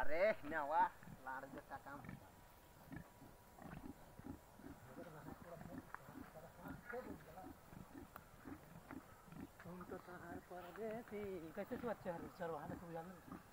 अरे न्यावा लाड जसा काम तुम तो तार परदेसी कैसे तू अच्छा है सर्व हाल तू जान